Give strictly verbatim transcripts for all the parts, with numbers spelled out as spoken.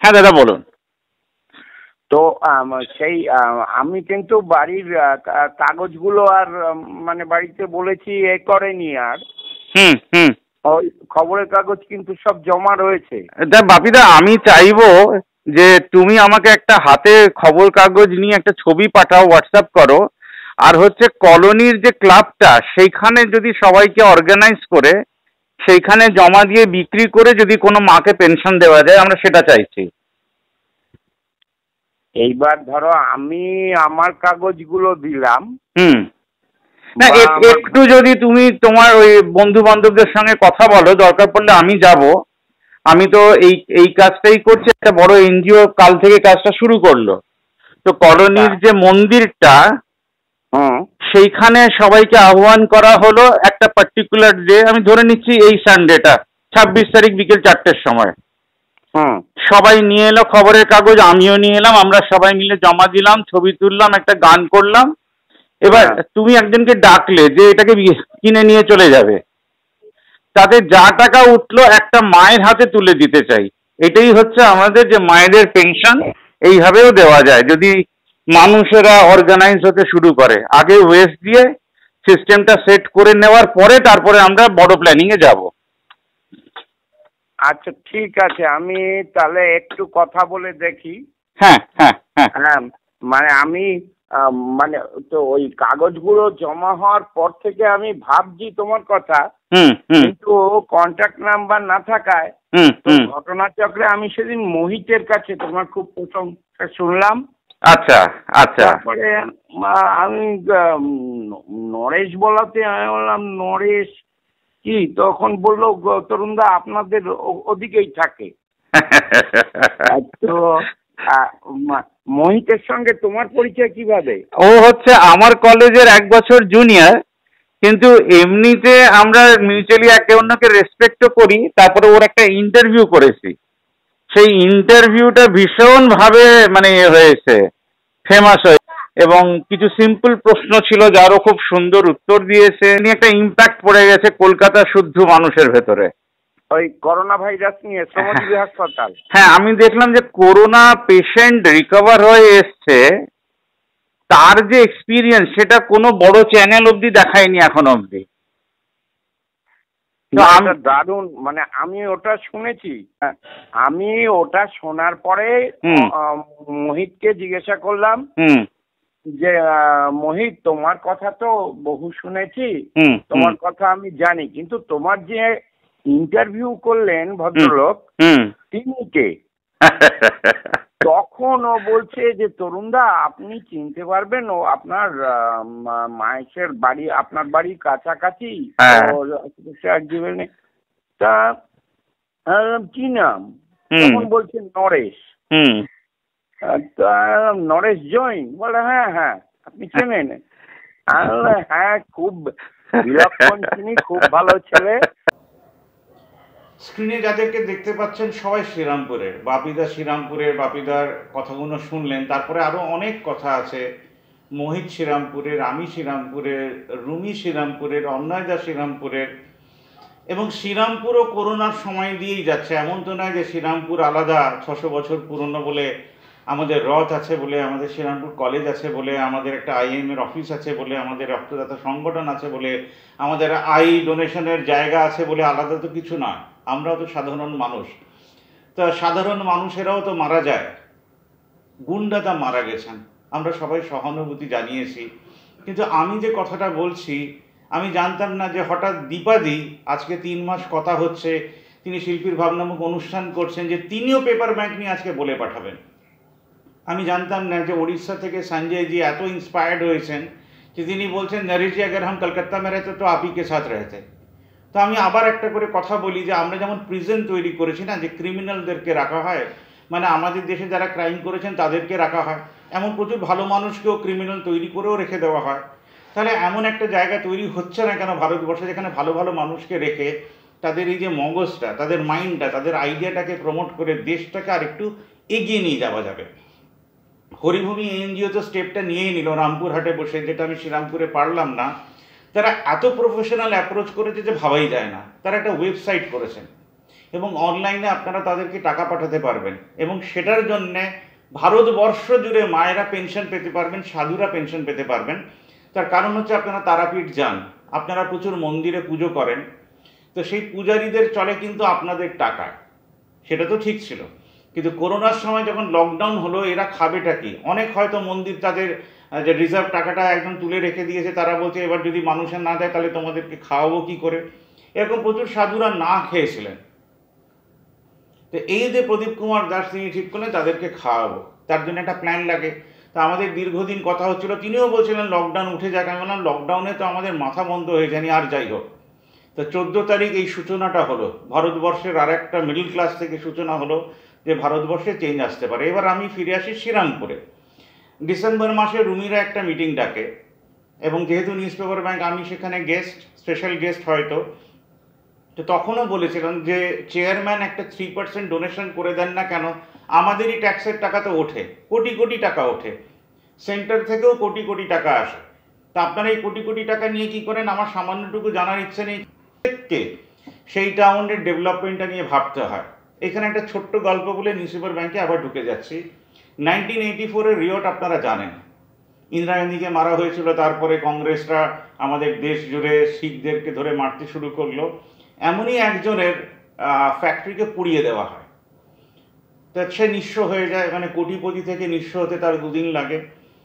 হ্যাঁ দাদা বলুন। তো সেই আমি কিন্তু বাড়ির কাগজগুলো আর মানে বাড়িতে বলেছি এ করেনি আর। হুম হুম ওই খবরের কাগজ কিন্তু সব জমা রয়েছে। বাপিদা আমি চাইবো যে তুমি আমাকে একটা হাতে খবর কাগজ নিয়ে একটা ছবি পাঠাও, হোয়াটসঅ্যাপ করো। আর হচ্ছে কলোনির যে ক্লাবটা সেইখানে যদি সবাইকে অর্গানাইজ করে সেইখানে জমা দিয়ে বিক্রি করে যদি কোনো মাকে পেনশন দেওয়া যায়, আমরা সেটা চাইছি। এইবার ধরো আমি আমার কাগজগুলো দিলাম। হুম না একটু যদি তুমি তোমার ওই বন্ধু বান্ধবদের সঙ্গে কথা বলো, দরকার পড়লে আমি যাব। আমি তো এই এই কাজটাই করছি, একটা বড় এনজিও কাল থেকে কাজটা শুরু করলো। তো কলোনির যে মন্দিরটা সেইখানে সবাইকে আহ্বান করা হলো একটা পার্টিকুলার ডে, আমি ধরে নিচ্ছি এই সানডেটা ছাব্বিশ তারিখ বিকেল চারটের সময়। সবাই নিয়ে এলো খবরের কাগজ, আমিও নিয়ে এলাম, আমরা সবাই মিলে জমা দিলাম, ছবি তুললাম, একটা গান করলাম। এবার তুমি একজনকে ডাকলে যে এটাকে কিনে নিয়ে চলে যাবে, তাতে যা টাকা উঠলো একটা মায়ের হাতে তুলে দিতে চাই। এটাই হচ্ছে আমাদের যে মায়েদের পেনশন, এইভাবেও দেওয়া যায় যদি মানুষেরা অর্গানাইজ হতে শুরু করে। আগে ওয়েস্ট দিয়ে সিস্টেমটা সেট করে নেওয়ার পরে তারপরে আমরা বড় প্ল্যানিং এ যাব। আচ্ছা ঠিক আছে, আমি তাহলে একটু কথা বলে দেখি। হ্যাঁ হ্যাঁ হ্যাঁ হ্যাঁ মানে আমি মানে তো ওই কাগজগুলো জমা হওয়ার পর থেকে আমি ভাবছি তোমার কথা, কিন্তু কন্ট্যাক্ট নাম্বার না থাকায় ঘটনাচক্রে আমি সেদিন মোহিতের কাছে তোমার খুব প্রশংসা শুনলাম। আচ্ছা আচ্ছা। তারপরে আমি নরেশ বলাতে আমি বললাম নরেশ কি, তখন বললো তরুণদা আপনাদের ওদিকেই থাকে। তো মোহিতের সঙ্গে তোমার পরিচয় কিভাবে? ও হচ্ছে আমার কলেজের এক বছর জুনিয়র, কিন্তু এমনিতে আমরা মিউচুয়ালি একে অন্যকে রেসপেক্টও করি। তারপরে ওর একটা ইন্টারভিউ করেছি, সেই ইন্টারভিউটা ভীষণ ভাবে মানে হয়েছে, ফেমাস হয়েছে, এবং কিছু সিম্পল প্রশ্ন ছিল যারও খুব সুন্দর উত্তর দিয়েছে, নিয়ে একটা ইম্প্যাক্ট পড়ে গেছে কলকাতা শুদ্ধ মানুষের ভেতরে। ওই করোনা ভাইরাস নিয়ে শ্রমজীবী হাসপাতাল। হ্যাঁ আমি দেখলাম যে করোনা পেশেন্ট রিকভার হয়ে এসছে, তার যে এক্সপিরিয়েন্স সেটা কোনো বড় চ্যানেল অবধি দেখায়নি এখন অবধি। দারুণ, মানে আমি ওটা শুনেছি। আমি ওটা শোনার পরে মোহিতকে জিজ্ঞাসা করলাম যে মোহিত তোমার কথা তো বহু শুনেছি, তোমার কথা আমি জানি, কিন্তু তোমার যে ইন্টারভিউ করলেন ভদ্রলোক তিনি কে? তখন ও বলছে যে তরুণদা আপনি চিনতে পারবেন, ও আপনার মায়ের বাড়ি আপনার বাড়ির কাছাকাছি। তা কি নাম? তখন বলছে নরেশ। নরেশ জৈন বলে হ্যাঁ হ্যাঁ আপনি চেনেন? হ্যাঁ খুব বিলক্ষণ চিনি, খুব ভালো ছেলে। স্ক্রিনে যাদেরকে দেখতে পাচ্ছেন সবাই শ্রীরামপুরের, বাপিদা শ্রীরামপুরের, বাপিদার কথাগুলো শুনলেন। তারপরে আরও অনেক কথা আছে, মোহিত শ্রীরামপুরের, আমি শ্রীরামপুরের, রুমি শ্রীরামপুরের, অন্নয়দা শ্রীরামপুরের। এবং শ্রীরামপুরও করোনার সময় দিয়েই যাচ্ছে, এমন তো নয় যে শ্রীরামপুর আলাদা ছশো বছর পুরনো বলে, আমাদের রথ আছে বলে, আমাদের শ্রীরামপুর কলেজ আছে বলে, আমাদের একটা আইএম এর অফিস আছে বলে, আমাদের রক্তদাতা সংগঠন আছে বলে, আমাদের আই ডোনেশনের জায়গা আছে বলে আলাদা তো কিছু নয়। আমরাও তো সাধারণ মানুষ, তো সাধারণ মানুষেরাও তো মারা যায়, গুন্ডাটা মারা গেছেন, আমরা সবাই সহানুভূতি জানিয়েছি। কিন্তু আমি যে কথাটা বলছি আমি জানতাম না যে হঠাৎ দীপাদি আজকে তিন মাস কথা হচ্ছে, তিনি শিল্পীর ভাবনামুখ অনুষ্ঠান করছেন, যে তিনিও পেপার ব্যাংক নিয়ে আজকে বলে পাঠাবেন। আমি জানতাম না যে উড়িষ্যা থেকে সঞ্জয়জি এত ইন্সপায়ার্ড হয়েছেন যে তিনি বলছেন নরেশজি अगर हम कलकत्ता में रहते तो आप ही के साथ रहते। তো আমি আবার একটা করে কথা বলি যে আমরা যেমন প্রিজন তৈরি করেছি না, যে ক্রিমিনালদেরকে রাখা হয়, মানে আমাদের দেশে যারা ক্রাইম করেছেন তাদেরকে রাখা হয়, এমন প্রচুর ভালো মানুষকেও ক্রিমিনাল তৈরি করেও রেখে দেওয়া হয়। তাহলে এমন একটা জায়গা তৈরি হচ্ছে না কেন ভারতবর্ষে, যেখানে ভালো ভালো মানুষকে রেখে তাদের এই যে মগজটা, তাদের মাইন্ডটা, তাদের আইডিয়াটাকে প্রমোট করে দেশটাকে আরেকটু এগিয়ে নিয়ে যাওয়া যাবে। হরিভূমি এনজিও তো স্টেপটা নিয়েই নিল রামপুরহাটে বসে, যেটা আমি শ্রীরামপুরে পারলাম না। তারা এত প্রফেশনাল অ্যাপ্রোচ করেছে যে ভাবাই যায় না। তারা একটা ওয়েবসাইট করেছেন এবং অনলাইনে আপনারা তাদেরকে টাকা পাঠাতে পারবেন, এবং সেটার জন্যে ভারতবর্ষ জুড়ে মায়েরা পেনশন পেতে পারবেন, সাধুরা পেনশন পেতে পারবেন। তার কারণ হচ্ছে আপনারা তারাপীঠ যান, আপনারা প্রচুর মন্দিরে পুজো করেন, তো সেই পূজারীদের চলে কিন্তু আপনাদের টাকায়, সেটা তো ঠিক ছিল। কিন্তু করোনার সময় যখন লকডাউন হলো, এরা খাবেটা কি? অনেক হয়তো মন্দির তাদের যে রিজার্ভ টাকাটা একদম তুলে রেখে দিয়েছে, তারা বলছে এবার যদি মানুষের না দেয় তাহলে তোমাদেরকে খাওয়াবো কি করে। এরকম প্রচুর সাধুরা না খেয়েছিলেন। তো এই যে প্রদীপ কুমার দাস তিনি ঠিক করলেন তাদেরকে খাওয়াবো, তার জন্য একটা প্ল্যান লাগে। তা আমাদের দীর্ঘদিন কথা হচ্ছিল, তিনিও বলছিলেন লকডাউন উঠে যাক। আমি বললাম লকডাউনে তো আমাদের মাথা বন্ধ হয়ে যায়নি, আর যাই হোক। তো চোদ্দো তারিখ এই সূচনাটা হলো, ভারতবর্ষের আর একটা মিডল ক্লাস থেকে সূচনা হলো যে ভারতবর্ষে চেঞ্জ আসতে পারে। এবার আমি ফিরে আসি শ্রীরামপুরে। ডিসেম্বর মাসে রুমিরা একটা মিটিং ডাকে, এবং যেহেতু নিউজ পেপার ব্যাংক আমি সেখানে গেস্ট, স্পেশাল গেস্ট হয়তো, তো তখনও বলেছিলাম যে চেয়ারম্যান একটা থ্রি পার্সেন্ট ডোনেশন করে দেন না কেন, আমাদেরই ট্যাক্সের টাকা তো ওঠে, কোটি কোটি টাকা ওঠে, সেন্টার থেকেও কোটি কোটি টাকা আসে। তা আপনারা এই কোটি কোটি টাকা নিয়ে কি করেন আমার সামান্যটুকু জানার ইচ্ছে নেই। সেই টাউনের ডেভেলপমেন্টটা নিয়ে ভাবতে হয়। এখানে একটা ছোট্ট গল্প বলে নিউজ পেপার ব্যাংকে আবার ঢুকে যাচ্ছি। নাইনটিন এইটি ফোরের রিওট আপনারা জানেন, ইন্দিরা গান্ধীকে মারা হয়েছিল, তারপরে কংগ্রেসরা আমাদের দেশ জুড়ে শিখদেরকে ধরে মারতে শুরু করলো। এমনই একজনের ফ্যাক্টরিকে পুড়িয়ে দেওয়া হয়, তা সে নিঃস্ব হয়ে যায়, মানে কোটিপতি থেকে নিঃস্ব হতে তার দুদিন লাগে।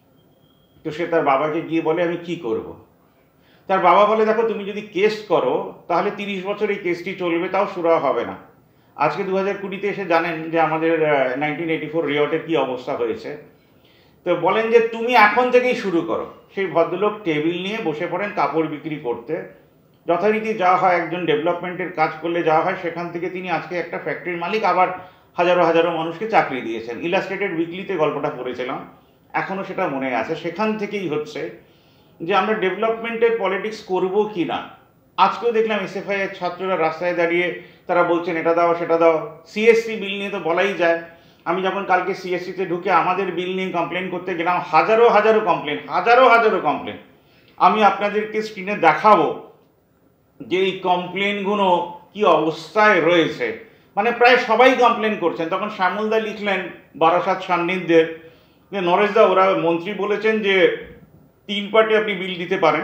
তো সে তার বাবাকে গিয়ে বলে আমি কি করব। তার বাবা বলে দেখো তুমি যদি কেস করো তাহলে তিরিশ বছর এই কেসটি চলবে, তাও সুরা হবে না। আজকে দু হাজার কুড়িতে এসে জানেন যে আমাদের নাইনটিন এইটি ফোর রিওটের কী অবস্থা হয়েছে। তো বলেন যে তুমি এখন থেকেই শুরু করো। সেই ভদ্রলোক টেবিল নিয়ে বসে পড়েন কাপড় বিক্রি করতে। যথারীতি যা হয় একজন ডেভেলপমেন্টের কাজ করলে যা হয়, সেখান থেকে তিনি আজকে একটা ফ্যাক্টরির মালিক, আবার হাজারো হাজারো মানুষকে চাকরি দিয়েছেন। ইলাস্ট্রেটেড উইকলিতে গল্পটা পড়েছিলাম, এখনও সেটা মনে আছে। সেখান থেকেই হচ্ছে যে আমরা ডেভেলপমেন্টের পলিটিক্স করব কি না। আজকেও দেখলাম এসএফআই এর ছাত্ররা রাস্তায় দাঁড়িয়ে তারা বলছেন এটা দাও সেটা দাও। সিএসসি বিল নিয়ে তো বলাই যায়। আমি যখন কালকে সিএসসিতে ঢুকে আমাদের বিল নিয়ে কমপ্লেন করতে গেলাম, হাজারো হাজারো কমপ্লেন, হাজারো হাজারো কমপ্লেন। আমি আপনাদেরকে স্ক্রিনে দেখাবো যে এই কমপ্লেনগুলো কি অবস্থায় রয়েছে। মানে প্রায় সবাই কমপ্লেন করছেন। তখন শ্যামলদা লিখলেন বারাসাত সান্নিধ্যের যে নরেশদা ওরা মন্ত্রী বলেছেন যে তিন পার্টি আপনি বিল দিতে পারেন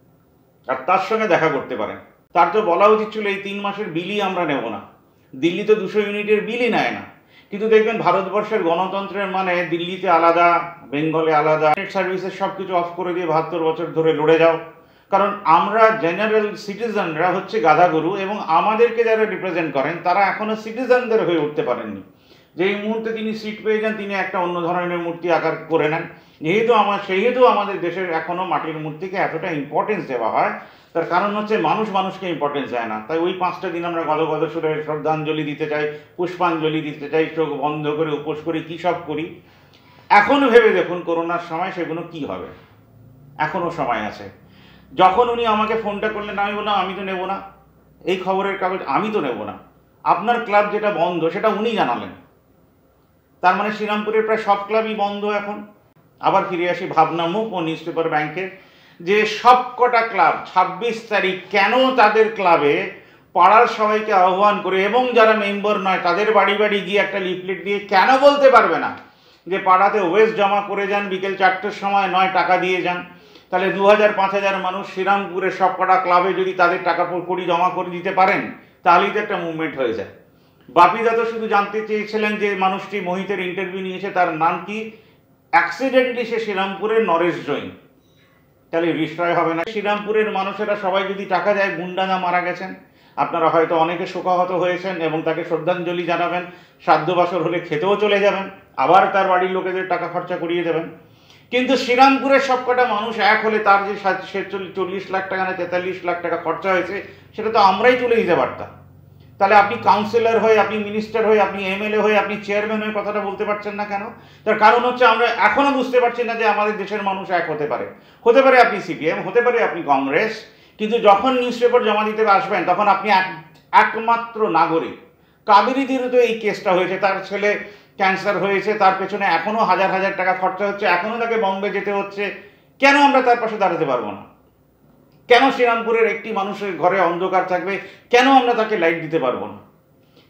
আর তার সঙ্গে দেখা করতে পারেন। তার তো বলা উচিত ছিল এই তিন মাসের বিলই আমরা নেব না। দিল্লি তো দুশো ইউনিটের বিলই নেয় না। কিন্তু দেখবেন ভারতবর্ষের গণতন্ত্রের মানে দিল্লিতে আলাদা, বেঙ্গলে আলাদা, নেট সার্ভিসের সব কিছু অফ করে দিয়ে বাহাত্তর বছর ধরে লড়ে যাও। কারণ আমরা জেনারেল সিটিজেনরা হচ্ছে গাধা গরু, এবং আমাদেরকে যারা রিপ্রেজেন্ট করেন তারা এখনও সিটিজেনদের হয়ে উঠতে পারেননি। যেই মুহূর্তে তিনি সিট পেয়ে যান তিনি একটা অন্য ধরনের মূর্তি আকার করে নেন। যেহেতু আমার সেহেতু আমাদের দেশের এখনও মাটির মূর্তিকে এতটা ইম্পর্টেন্স দেওয়া হয়, তার কারণ হচ্ছে মানুষ মানুষকে ইম্পর্টেন্স দেয় না। তাই ওই পাঁচটা দিন আমরা গদ গদ সুরে শ্রদ্ধাঞ্জলি দিতে চাই, পুষ্পাঞ্জলি দিতে চাই, চোখ বন্ধ করে উপোস করি, কী সব করি। এখনও ভেবে দেখুন করোনার সময় সেগুলো কি হবে। এখনও সময় আছে। যখন উনি আমাকে ফোনটা করলেন আমি বললাম আমি তো নেব না এই খবরের কাগজ, আমি তো নেব না। আপনার ক্লাব যেটা বন্ধ সেটা উনি জানালেন, তার মানে শ্রীরামপুরের প্রায় সব ক্লাবই বন্ধ এখন। আবার ফিরে আসি ভাবনামুখ ও নিউজ পেপার ব্যাংকের, যে সব কটা ক্লাব ছাব্বিশ তারিখ কেন তাদের ক্লাবে পাড়ার সবাইকে আহ্বান করে এবং যারা মেম্বার নয় তাদের বাড়ি বাড়ি গিয়ে একটা লিফলেট দিয়ে কেন বলতে পারবে না যে পাড়াতে ওয়েস্ট জমা করে যান, বিকেল চারটের সময় নয় টাকা দিয়ে যান। তাহলে দু হাজার পাঁচ হাজার মানুষ শ্রীরামপুরের সব কটা ক্লাবে যদি তাদের টাকা কড়ি জমা করে দিতে পারেন তাহলেই তো একটা মুভমেন্ট হয়ে যায়। বাপিদা তো শুধু জানতে চেয়েছিলেন যে মানুষটি মোহিতের ইন্টারভিউ নিয়েছে তার নাম কি, অ্যাক্সিডেন্টলি সে শ্রীরামপুরের নরেশ জৈন, তাহলে বিষয় হবে না। শ্রীরামপুরের মানুষেরা সবাই যদি টাকা দেয়, গুন্ডাদা মারা গেছেন, আপনারা হয়তো অনেকে শোকাহত হয়েছেন এবং তাকে শ্রদ্ধাঞ্জলি জানাবেন, শ্রাদ্ধ বাসর হলে খেতেও চলে যাবেন, আবার তার বাড়ির লোকেদের টাকা খরচা করিয়ে দেবেন। কিন্তু শ্রীরামপুরের সবকটা মানুষ এক হলে তার যে চল্লিশ লাখ টাকা না তেতাল্লিশ লাখ টাকা খরচা হয়েছে সেটা তো আমরাই তুলে দিতে পারতাম। তাহলে আপনি কাউন্সিলর হয়ে, আপনি মিনিস্টার হয়ে, আপনি এমএলএ হয়ে, আপনি চেয়ারম্যান হয়ে কথাটা বলতে পারছেন না কেন? তার কারণ হচ্ছে আমরা এখনও বুঝতে পারছি না যে আমাদের দেশের মানুষ এক হতে পারে। হতে পারে আপনি সিপিএম, হতে পারে আপনি কংগ্রেস, কিন্তু যখন নিউজ পেপার জমা দিতে আসবেন তখন আপনি একমাত্র নাগরিক। কাবেরী দিরও তো এই কেসটা হয়েছে, তার ছেলে ক্যান্সার হয়েছে, তার পেছনে এখনও হাজার হাজার টাকা খরচা হচ্ছে, এখনও তাকে বম্বে যেতে হচ্ছে। কেন আমরা তার পাশে দাঁড়াতে পারবো না? কেন শ্রীরামপুরের একটি মানুষের ঘরে অন্ধকার থাকবে? কেন আমরা তাকে লাইট দিতে পারবো না?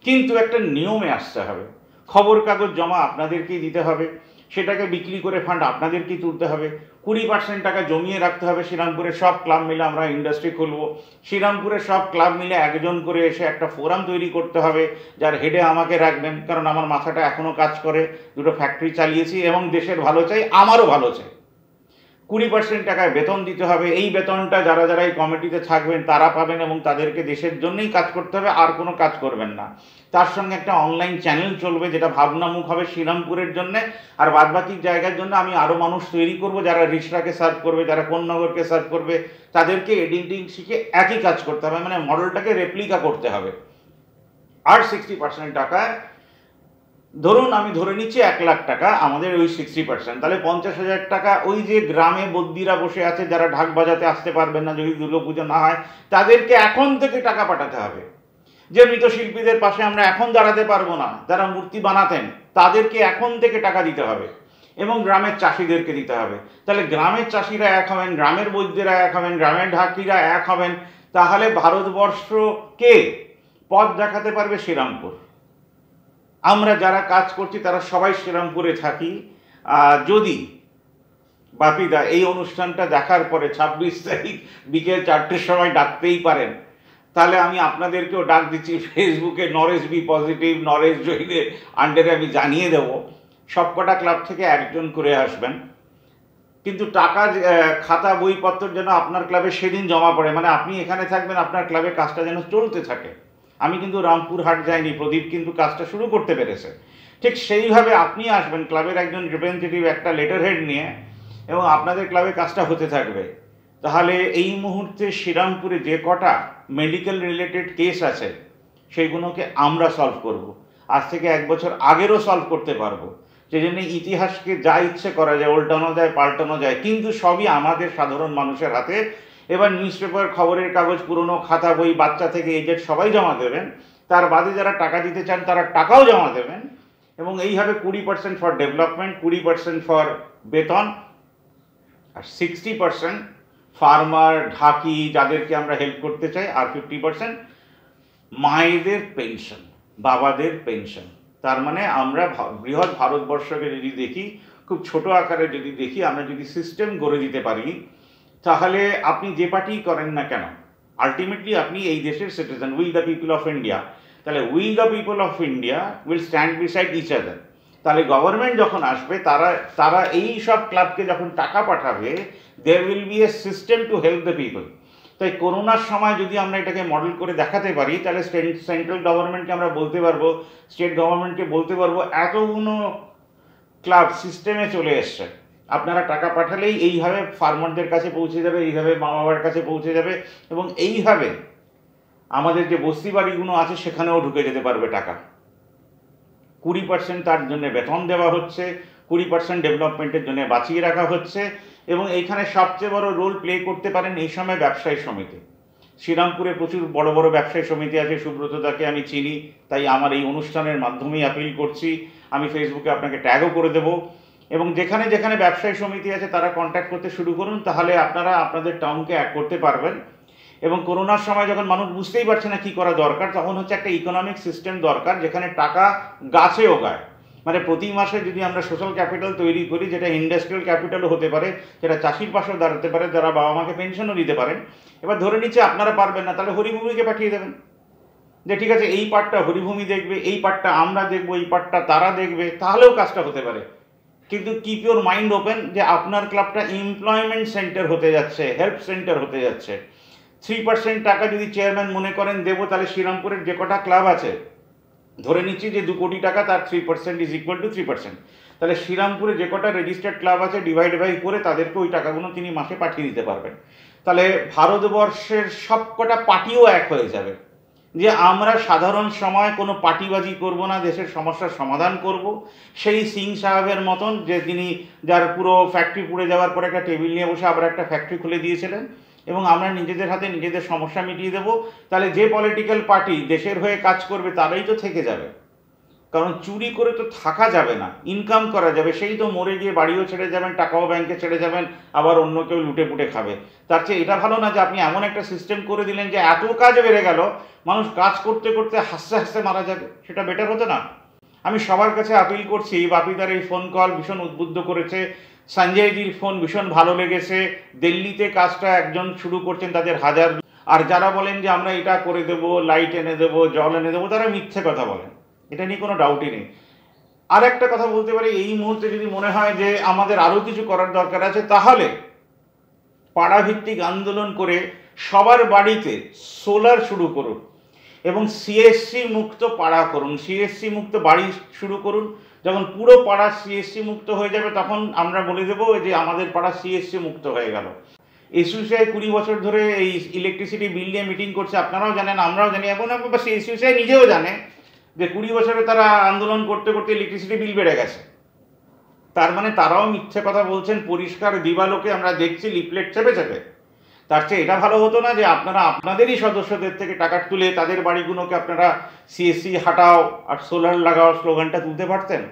কিন্তু একটা নিয়মে আসতে হবে। খবর কাগজ জমা আপনাদেরকেই দিতে হবে, সেটাকে বিক্রি করে ফান্ড আপনাদেরকেই তুলতে হবে। কুড়ি পার্সেন্ট টাকা জমিয়ে রাখতে হবে। শ্রীরামপুরের সব ক্লাব মিলে আমরা ইন্ডাস্ট্রি খুলবো। শ্রীরামপুরের সব ক্লাব মিলে একজন করে এসে একটা ফোরাম তৈরি করতে হবে, যার হেডে আমাকে রাখবেন, কারণ আমার মাথাটা এখনও কাজ করে। দুটো ফ্যাক্টরি চালিয়েছি এবং দেশের ভালো চাই, আমারও ভালো চাই। কুড়ি পার্সেন্ট টাকায় বেতন দিতে হবে। এই বেতনটা যারা যারা এই কমিটিতে থাকবেন তারা পাবেন এবং তাদেরকে দেশের জন্যই কাজ করতে হবে, আর কোনো কাজ করবেন না। তার সঙ্গে একটা অনলাইন চ্যানেল চলবে যেটা ভাবনামুখ হবে শ্রীরামপুরের জন্য, আর বাদবাকি জায়গার জন্য আমি আরও মানুষ তৈরি করব যারা রিসরাকে সার্ভ করবে, যারা কোন্নগরকে সার্ভ করবে, তাদেরকে এডিটিং শিখে একই কাজ করতে হবে, মানে মডেলটাকে রেপ্লিকা করতে হবে। আর সিক্সটি পার্সেন্ট টাকায় ধরুন আমি ধরে নিচ্ছি এক লাখ টাকা আমাদের ওই সিক্সটি পার্সেন্ট, তাহলে পঞ্চাশ হাজার টাকা ওই যে গ্রামে বদ্যিরা বসে আছে যারা ঢাক বাজাতে আসতে পারবেন না যদি দুর্গাপুজো না হয়, তাদেরকে এখন থেকে টাকা পাঠাতে হবে। যে মৃৎশিল্পীদের পাশে আমরা এখন দাঁড়াতে পারবো না, যারা মূর্তি বানাতেন তাদেরকে এখন থেকে টাকা দিতে হবে এবং গ্রামের চাষিদেরকে দিতে হবে। তাহলে গ্রামের চাষিরা এক হবেন, গ্রামের বৈদ্যরা এক হবেন, গ্রামের ঢাকিরা এক হবেন। তাহলে ভারতবর্ষকে পথ দেখাতে পারবে শ্রীরামপুর। আমরা যারা কাজ করছি তারা সবাই শ্রীরামপুরে থাকি। যদি বাপিদা এই অনুষ্ঠানটা দেখার পরে ছাব্বিশ তারিখ বিকেল চারটের সময় ডাকতেই পারেন, তাহলে আমি আপনাদেরকেও ডাক দিচ্ছি ফেসবুকে নরেশ বি পজিটিভ নরেশ জৈনের আন্ডারে আমি জানিয়ে দেব সবকটা ক্লাব থেকে একজন করে আসবেন। কিন্তু টাকা খাতা বইপত্র যেন আপনার ক্লাবে সেদিন জমা পড়ে, মানে আপনি এখানে থাকবেন, আপনার ক্লাবে কাজটা যেন চলতে থাকে। আমি কিন্তু রামপুরহাট যাইনি, প্রদীপ কিন্তু কাজটা শুরু করতে পেরেছে। ঠিক সেইভাবে আপনি আসবেন ক্লাবের একজন রিপ্রেজেন্টেটিভ একটা লেটার হেড নিয়ে, এবং আপনাদের ক্লাবে কাজটা হতে থাকবে। তাহলে এই মুহূর্তে শ্রীরামপুরে যে কটা মেডিকেল রিলেটেড কেস আছে সেইগুলোকে আমরা সলভ করব। আজ থেকে এক বছর আগেরও সলভ করতে পারবো। সেই জন্য ইতিহাসকে যা ইচ্ছে করা যায়, উল্টানো যায়, পাল্টানো যায়, কিন্তু সবই আমাদের সাধারণ মানুষের হাতে। এবার নিউজ পেপার, খবরের কাগজ, পুরনো খাতা বই, বাচ্চা থেকে এজেড সবাই জমা দেবেন। তার বাদে যারা টাকা দিতে চান তারা টাকাও জমা দেবেন। এবং এইভাবে কুড়ি পার্সেন্ট ফর ডেভেলপমেন্ট, কুড়ি পার্সেন্ট ফর বেতন, আর সিক্সটি পার্সেন্ট ফার্মার, ঢাকি যাদেরকে আমরা হেল্প করতে চাই, আর ফিফটি পার্সেন্ট মায়েদের পেনশন, বাবাদের পেনশন। তার মানে আমরা বৃহৎ ভারতবর্ষকে যদি দেখি, খুব ছোট আকারে যদি দেখি, আমরা যদি সিস্টেম গড়ে দিতে পারি, তাহলে আপনি যে পার্টি করেন না কেন আলটিমেটলি আপনি এই দেশের citizen, we the people of India. তাহলে we the people of India will stand beside each other. তাহলে গভর্নমেন্ট যখন আসবে তারা তারা এই সব ক্লাবকে যখন টাকা পাঠাবে, there will be a system to help the people. তাই করোনার সময় যদি আমরা এটাকে মডেল করে দেখাতে পারি, তাহলে সেন্ট্রাল গভর্নমেন্টকে আমরা বলতে পারবো, স্টেট গভর্নমেন্টকে বলতে পারবো, এতগুলো ক্লাব সিস্টেমে চলে এসছে, আপনারা টাকা পাঠালেই এইভাবে ফার্মারদের কাছে পৌঁছে যাবে, এইভাবে মা বাবার কাছে পৌঁছে যাবে, এবং এইভাবে আমাদের যে বস্তি বাড়িগুলো আছে সেখানেও ঢুকে যেতে পারবে টাকা। কুড়ি পার্সেন্ট তার জন্য বেতন দেওয়া হচ্ছে, কুড়ি পার্সেন্ট ডেভেলপমেন্টের জন্য বাঁচিয়ে রাখা হচ্ছে। এবং এইখানে সবচেয়ে বড় রোল প্লে করতে পারেন এই সময় ব্যবসায়ী সমিতি। শ্রীরামপুরে প্রচুর বড় বড় ব্যবসায়ী সমিতি আছে, সুব্রতদাকে আমি চিনি, তাই আমার এই অনুষ্ঠানের মাধ্যমেই আপিল করছি। আমি ফেসবুকে আপনাকে ট্যাগও করে দেবো। এবং যেখানে যেখানে ব্যবসায়ী সমিতি আছে তারা কন্ট্যাক্ট করতে শুরু করুন, তাহলে আপনারা আপনাদের টাউনকে অ্যাড করতে পারবেন। এবং করোনার সময় যখন মানুষ বুঝতেই পারছে না কী করা দরকার, তখন হচ্ছে একটা ইকোনমিক সিস্টেম দরকার যেখানে টাকা গাছে ওগায়। মানে প্রতি মাসে যদি আমরা সোশ্যাল ক্যাপিটাল তৈরি করি, যেটা ইন্ডাস্ট্রিয়াল ক্যাপিটালও হতে পারে, যেটা চাষির পাশেও দাঁড়াতে পারে, যারা বাবা মাকে পেনশনও দিতে পারেন। এবার ধরে নিচ্ছে আপনারা পারবেন না, তাহলে হরিভূমিকে পাঠিয়ে দেবেন, যে ঠিক আছে এই পার্টটা হরিভূমি দেখবে, এই পার্টটা আমরা দেখবো, এই পার্টটা তারা দেখবে, তাহলেও কাজটা হতে পারে। কিন্তু কিপ ইউর মাইন্ড ওপেন যে আপনার ক্লাবটা এমপ্লয়মেন্ট সেন্টার হতে যাচ্ছে, হেল্প সেন্টার হতে যাচ্ছে। থ্রি পার্সেন্ট টাকা যদি চেয়ারম্যান মনে করেন দেবো, তাহলে শ্রীরামপুরের যে কটা ক্লাব আছে, ধরে নিচ্ছি যে দু কোটি টাকা, তার three percent is equal to three percent. তাহলে শ্রীরামপুরে যে কটা রেজিস্টার্ড ক্লাব আছে ডিভাইড বাই করে তাদেরকে ওই টাকাগুলো তিনি মাসে পাঠিয়ে দিতে পারবেন। তাহলে ভারতবর্ষের সব কটা পার্টিও এক হয়ে যাবে, যে আমরা সাধারণ সময় কোনো পার্টিবাজি করব না, দেশের সমস্যার সমাধান করব। সেই সিং সাহেবের মতন, যে তিনি যার পুরো ফ্যাক্টরি পুড়ে যাওয়ার পর একটা টেবিল নিয়ে বসে আবার একটা ফ্যাক্টরি খুলে দিয়েছিলেন, এবং আমরা নিজেদের হাতে নিজেদের সমস্যা মিটিয়ে দেব। তাহলে যে পলিটিক্যাল পার্টি দেশের হয়ে কাজ করবে তারাই তো থেকে যাবে। কারণ চুরি করে তো থাকা যাবে না, ইনকাম করা যাবে। সেই তো মরে গিয়ে বাড়িও ছেড়ে যাবেন, টাকাও ব্যাংকে ছেড়ে যাবেন, আবার অন্য কেউ লুটে পুটে খাবে। তার চেয়ে এটা ভালো না যে আপনি এমন একটা সিস্টেম করে দিলেন যে এত কাজ বেড়ে গেল, মানুষ কাজ করতে করতে হাসতে হাসতে মারা যাবে। সেটা বেটার হতো না? আমি সবার কাছে আপিল করছি, বাপিদার এই ফোন কল ভীষণ উদ্বুদ্ধ করেছে, সঞ্জয়জির ফোন ভীষণ ভালো লেগেছে। দিল্লিতে কাজটা একজন শুরু করছেন, তাদের হাজার। আর যারা বলেন যে আমরা এটা করে দেবো, লাইট এনে দেবো, জল এনে দেবো, তারা মিথ্যে কথা বলেন, এটা নিয়ে কোনো ডাউটই নেই। আর একটা কথা বলতে পারি, এই মুহূর্তে যদি মনে হয় যে আমাদের আরও কিছু করার দরকার আছে, তাহলে পাড়াভিত্তিক আন্দোলন করে সবার বাড়িতে সোলার শুরু করুন এবং সিএসসি মুক্ত পাড়া করুন, সিএসসি মুক্ত বাড়ি শুরু করুন। যখন পুরো পাড়া সিএসসি মুক্ত হয়ে যাবে, তখন আমরা বলে দেবো যে আমাদের পাড়া সিএসসি মুক্ত হয়ে গেল। এসইউসিআই কুড়ি বছর ধরে এই ইলেকট্রিসিটি বিল নিয়ে মিটিং করছে, আপনারাও জানেন, আমরাও জানি, এবং এসইউসিআই নিজেও জানে যে কুড়ি বছরে তারা আন্দোলন করতে করতে ইলেকট্রিসিটি বিল বেড়ে গেছে। তার মানে তারাও মিথ্যে কথা বলছেন, পরিষ্কার দিবালোকে আমরা দেখছি লিফলেট চেপে চেপে। তার চেয়ে এটা ভালো হতো না যে আপনারা আপনাদেরই সদস্যদের থেকে টাকা তুলে তাদের বাড়িগুলোকে আপনারা সিএসসি হাটাও আর সোলার লাগাও স্লোগানটা তুলতে পারতেন?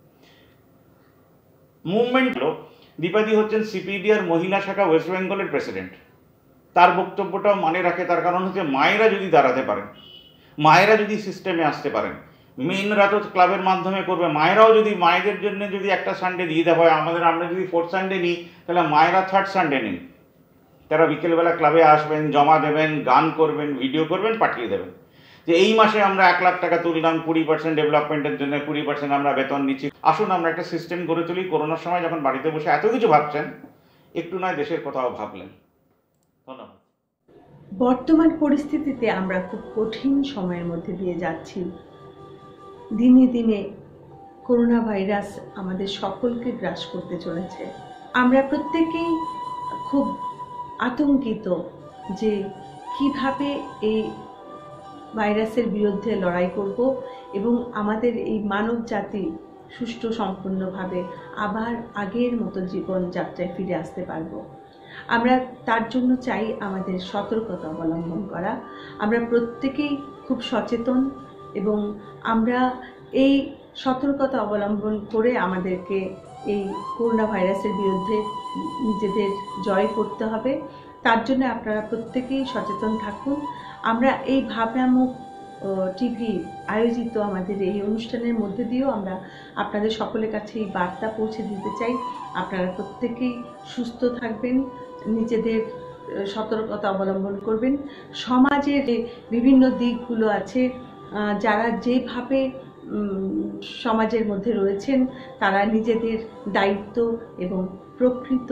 মুভমেন্ট দীপাদি হচ্ছেন সিপিডিআর মহিলা শাখা ওয়েস্ট বেঙ্গলের প্রেসিডেন্ট। তার বক্তব্যটাও মানে রাখে, তার কারণ হচ্ছে মায়েরা যদি দাঁড়াতে পারেন, মায়েরা যদি সিস্টেমে আসতে পারেন, মেনরা তো ক্লাবের মাধ্যমে করবে, মায়েরাও যদি মায়েদের জন্য যদি একটা সানডে দিয়ে দেওয়া হয়, আমাদের আমরা যদি ফোর্থ সানডে নিই, তাহলে মায়েরা থার্ড সানডে নিন। তারা বিকেলবেলা ক্লাবে আসবেন, জমা দেবেন, গান করবেন, ভিডিও করবেন, পাঠিয়ে দেবেন যে এই মাসে আমরা এক লাখ টাকা তুললাম, কুড়ি পার্সেন্ট ডেভেলপমেন্টের জন্য, কুড়ি পার্সেন্ট আমরা বেতন নিচ্ছি। আসুন আমরা একটা সিস্টেম গড়ে তুলি। করোনার সময় যখন বাড়িতে বসে এত কিছু ভাবছেন, একটু নয় দেশের কথাও ভাবলেন। ধন্যবাদ। বর্তমান পরিস্থিতিতে আমরা খুব কঠিন সময়ের মধ্যে দিয়ে যাচ্ছি। দিনে দিনে করোনা ভাইরাস আমাদের সকলকে গ্রাস করতে চলেছে। আমরা প্রত্যেকেই খুব আতঙ্কিত যে কিভাবে এই ভাইরাসের বিরুদ্ধে লড়াই করব এবং আমাদের এই মানব জাতি সুষ্ঠু সম্পূর্ণভাবে আবার আগের মতো জীবনযাত্রায় ফিরে আসতে পারবো। আমরা তার জন্য চাই আমাদের সতর্কতা অবলম্বন করা। আমরা প্রত্যেকেই খুব সচেতন এবং আমরা এই সতর্কতা অবলম্বন করে আমাদেরকে এই করোনা ভাইরাসের বিরুদ্ধে নিজেদের জয় করতে হবে। তার জন্য আপনারা প্রত্যেকেই সচেতন থাকুন। আমরা এই ভাবনামুখ টিভি আয়োজিত আমাদের এই অনুষ্ঠানের মধ্যে দিয়েও আমরা আপনাদের সকলের কাছে এই বার্তা পৌঁছে দিতে চাই। আপনারা প্রত্যেকেই সুস্থ থাকবেন, নিজেদের সতর্কতা অবলম্বন করবেন। সমাজের যে বিভিন্ন দিকগুলো আছে, যারা যেভাবে সমাজের মধ্যে রয়েছেন, তারা নিজেদের দায়িত্ব এবং প্রকৃত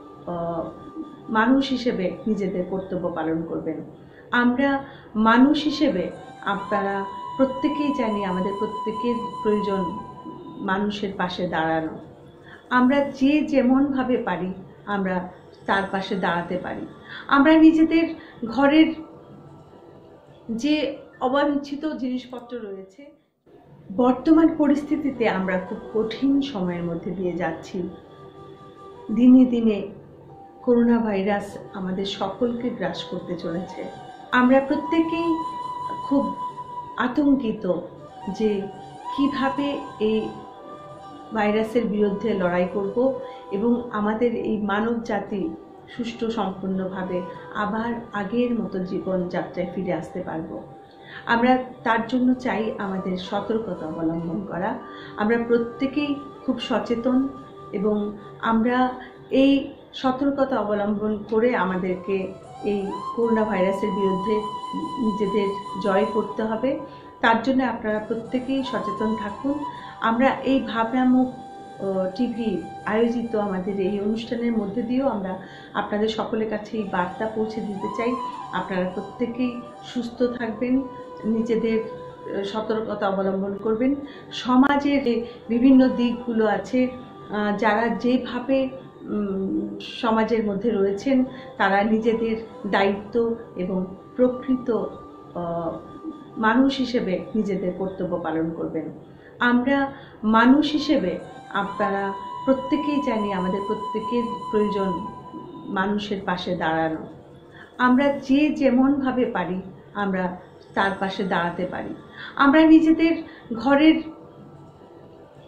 মানুষ হিসেবে নিজেদের কর্তব্য পালন করবেন। আমরা মানুষ হিসেবে আপনারা প্রত্যেকেই জানি আমাদের প্রত্যেকের প্রয়োজন মানুষের পাশে দাঁড়ানো। আমরা যে যেমনভাবে পারি আমরা তার পাশে দাঁড়াতে পারি। আমরা নিজেদের ঘরের যে অবাঞ্ছিত জিনিসপত্র রয়েছে, বর্তমান পরিস্থিতিতে আমরা খুব কঠিন সময়ের মধ্যে দিয়ে যাচ্ছি। দিনে দিনে করোনা ভাইরাস আমাদের সকলকে গ্রাস করতে চলেছে। আমরা প্রত্যেকেই খুব আতঙ্কিত যে কিভাবে এই ভাইরাসের বিরুদ্ধে লড়াই করব এবং আমাদের এই মানব জাতি সুষ্ঠু সম্পূর্ণভাবে আবার আগের মতো জীবনযাত্রায় ফিরে আসতে পারবো। আমরা তার জন্য চাই আমাদের সতর্কতা অবলম্বন করা। আমরা প্রত্যেকেই খুব সচেতন এবং আমরা এই সতর্কতা অবলম্বন করে আমাদেরকে এই করোনা ভাইরাসের বিরুদ্ধে নিজেদের জয় করতে হবে। তার জন্য আপনারা প্রত্যেকেই সচেতন থাকুন। আমরা এই ভাবনামুখ টিভি আয়োজিত আমাদের এই অনুষ্ঠানের মধ্যে দিয়েও আমরা আপনাদের সকলের কাছে এই বার্তা পৌঁছে দিতে চাই। আপনারা প্রত্যেকেই সুস্থ থাকবেন, নিজেদের সতর্কতা অবলম্বন করবেন। সমাজের যে বিভিন্ন দিকগুলো আছে, যারা যেভাবে সমাজের মধ্যে রয়েছেন, তারা নিজেদের দায়িত্ব এবং প্রকৃত মানুষ হিসেবে নিজেদের কর্তব্য পালন করবেন। আমরা মানুষ হিসেবে আপনারা প্রত্যেকেই জানি আমাদের প্রত্যেকের প্রয়োজন মানুষের পাশে দাঁড়ানো। আমরা যে যেমনভাবে পারি আমরা তার পাশে দাঁড়াতে পারি। আমরা নিজেদের ঘরের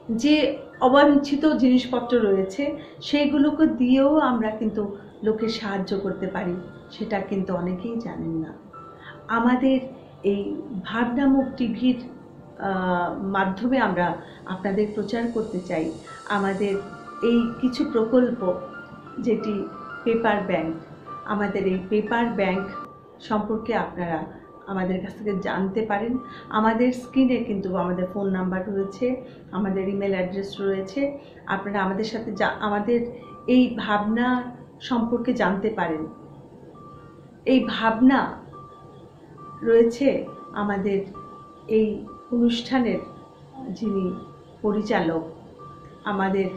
যে অবাঞ্ছিত জিনিসপত্র রয়েছে সেইগুলোকে দিয়েও আমরা কিন্তু লোকের সাহায্য করতে পারি, সেটা কিন্তু অনেকেই জানেন না। আমাদের এই ভাবনামুখ টিভির মাধ্যমে আমরা আপনাদের প্রচার করতে চাই আমাদের এই কিছু প্রকল্প, যেটি পেপার ব্যাংক। আমাদের এই পেপার ব্যাংক সম্পর্কে আপনারা আমাদের কাছ থেকে জানতে পারেন। আমাদের স্ক্রিনে কিন্তু আমাদের ফোন নাম্বার রয়েছে, আমাদের ইমেল অ্যাড্রেস রয়েছে। আপনারা আমাদের সাথে আমাদের এই ভাবনা সম্পর্কে জানতে পারেন। এই ভাবনা রয়েছে আমাদের এই অনুষ্ঠানের যিনি পরিচালক আমাদের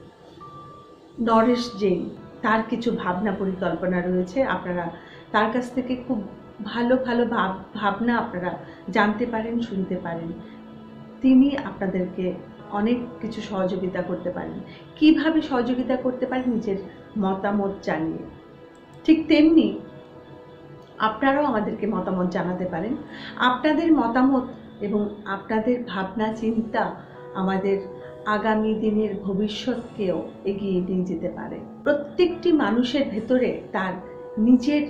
নরেশ জৈন, তার কিছু ভাবনা পরিকল্পনা রয়েছে। আপনারা তার কাছ থেকে খুব ভালো ভালো ভাব ভাবনা আপনারা জানতে পারেন, শুনতে পারেন। তিনি আপনাদেরকে অনেক কিছু সহযোগিতা করতে পারেন। কিভাবে সহযোগিতা করতে পারেন? নিজের মতামত জানিয়ে। ঠিক তেমনি আপনারাও আমাদেরকে মতামত জানাতে পারেন। আপনাদের মতামত এবং আপনাদের ভাবনা চিন্তা আমাদের আগামী দিনের ভবিষ্যৎকেও এগিয়ে নিয়ে যেতে পারে। প্রত্যেকটি মানুষের ভেতরে তার নিজের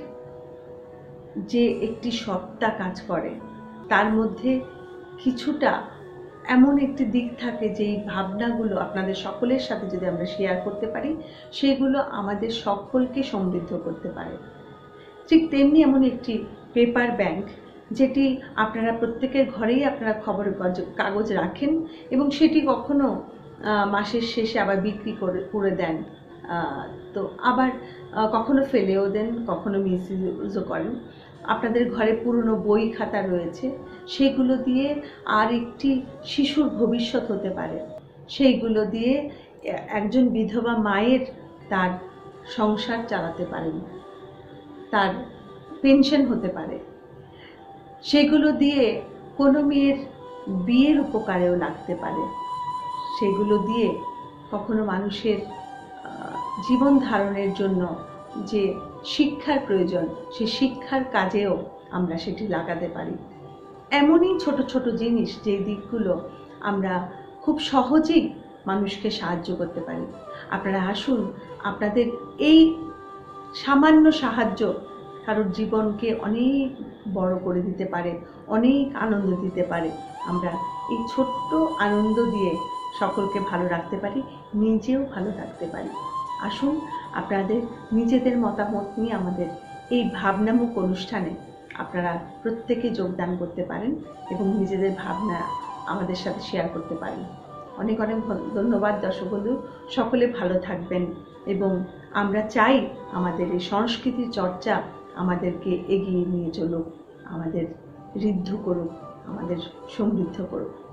যে একটি সত্তা কাজ করে, তার মধ্যে কিছুটা এমন একটি দিক থাকে যে এই ভাবনাগুলো আপনাদের সকলের সাথে যদি আমরা শেয়ার করতে পারি, সেগুলো আমাদের সকলকে সমৃদ্ধ করতে পারে। ঠিক তেমনি এমন একটি পেপার ব্যাংক, যেটি আপনারা প্রত্যেকের ঘরেই আপনারা খবরের কাগজ রাখেন এবং সেটি কখনো মাসের শেষে আবার বিক্রি করে করে দেন, তো আবার কখনো ফেলেও দেন, কখনো মিসইউজও করেন। আপনাদের ঘরে পুরনো বই খাতা রয়েছে, সেগুলো দিয়ে আর একটি শিশুর ভবিষ্যৎ হতে পারে। সেইগুলো দিয়ে একজন বিধবা মায়ের তার সংসার চালাতে পারেন, তার পেনশন হতে পারে। সেগুলো দিয়ে কোনো মেয়ের বিয়ের উপকারেও লাগতে পারে। সেগুলো দিয়ে কখনো মানুষের জীবন ধারণের জন্য যে শিক্ষার প্রয়োজন, সেই শিক্ষার কাজেও আমরা সেটি লাগাতে পারি। এমনই ছোট ছোট জিনিস, যে দিকগুলো আমরা খুব সহজেই মানুষকে সাহায্য করতে পারি। আপনারা আসুন, আপনাদের এই সামান্য সাহায্য কারোর জীবনকে অনেক বড় করে দিতে পারে, অনেক আনন্দ দিতে পারে। আমরা এই ছোট্ট আনন্দ দিয়ে সকলকে ভালো রাখতে পারি, নিজেও ভালো থাকতে পারি। আসুন, আপনাদের নিজেদের মতামত নিয়ে আমাদের এই ভাবনামুখ অনুষ্ঠানে আপনারা প্রত্যেকে যোগদান করতে পারেন এবং নিজেদের ভাবনা আমাদের সাথে শেয়ার করতে পারেন। অনেক অনেক ধন্যবাদ দর্শক বন্ধু, সকলে ভালো থাকবেন এবং আমরা চাই আমাদের এই সংস্কৃতির চর্চা আমাদেরকে এগিয়ে নিয়ে চলুক, আমাদের ঋদ্ধ করুক, আমাদের সমৃদ্ধ করুক।